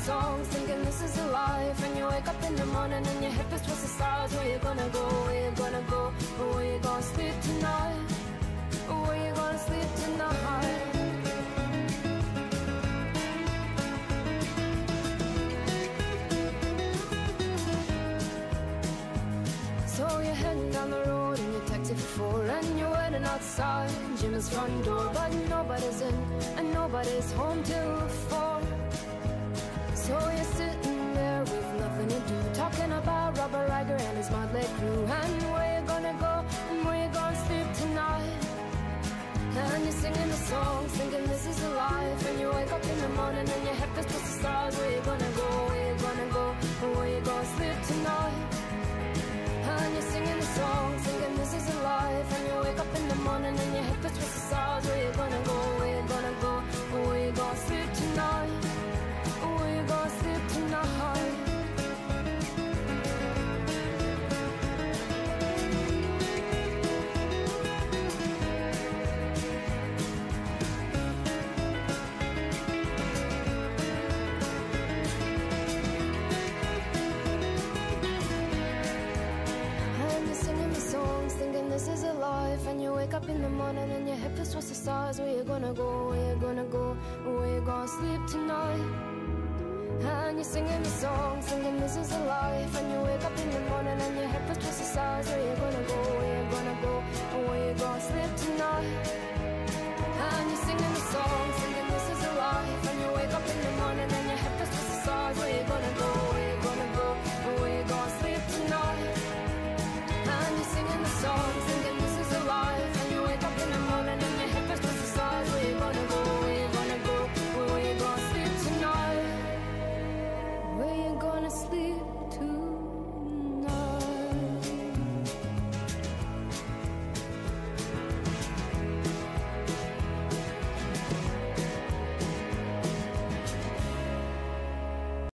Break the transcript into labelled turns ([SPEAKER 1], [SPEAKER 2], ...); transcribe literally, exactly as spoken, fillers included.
[SPEAKER 1] songs, thinking this is a life. And you wake up in the morning and your head feels towards the stars. Where you gonna go, where you gonna go, or where you gonna sleep tonight, or where you gonna sleep tonight. So you're heading down the road in your taxi for four, and you're waiting outside Jim's front door, but nobody's in and nobody's home till four. So you're sitting there with nothing to do, talking about Robert Riger and his motley crew, and where you gonna go and where you gonna sleep tonight. And you're singing the songs, thinking this is a life. And you wake up in the morning and your head feels towards the stars. Where you gonna go, where you gonna go, and where you gonna sleep tonight. And you're singing the songs, thinking this is a life. And you wake up in the morning and your head feels towards the stars. Where you gonna go, where you gonna go, and where you gonna sleep tonight, and where you gonna sleep tonight. This is a life, and you wake up in the morning and your head feels towards the stars. Where you gonna go, where you gonna go, where you gonna sleep tonight. And you're singing the song, singing this is a life. And you wake up in the morning and your head feels towards the stars. Where you gonna go, where you gonna go, where you gonna sleep tonight. And you're singing the song, singing this is a life. And you wake up in the morning and